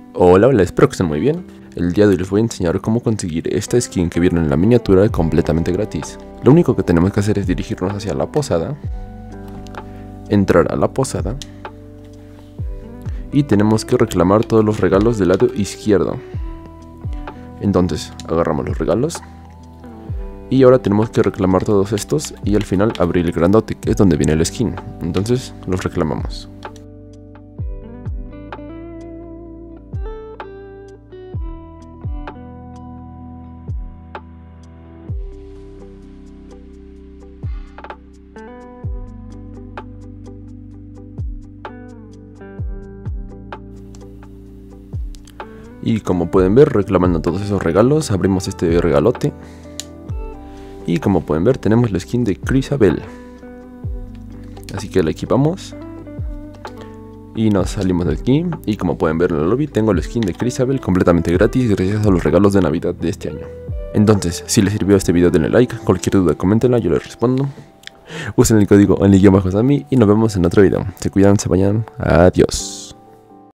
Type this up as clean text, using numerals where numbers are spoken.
Hola, hola, espero que estén muy bien. El día de hoy les voy a enseñar cómo conseguir esta skin que vieron en la miniatura completamente gratis. Lo único que tenemos que hacer es dirigirnos hacia la posada, entrar a la posada y tenemos que reclamar todos los regalos del lado izquierdo. Entonces agarramos los regalos y ahora tenemos que reclamar todos estos y al final abrir el grandote, que es donde viene el skin. Entonces los reclamamos. Y como pueden ver, reclamando todos esos regalos, abrimos este regalote. Y como pueden ver, tenemos la skin de Crisabel. Así que la equipamos. Y nos salimos de aquí. Y como pueden ver en el lobby, tengo la skin de Crisabel completamente gratis gracias a los regalos de Navidad de este año. Entonces, si les sirvió este video denle like, cualquier duda coméntenla, yo les respondo. Usen el código ONLY-SAMI y nos vemos en otro video. Se cuidan, se bañan, adiós.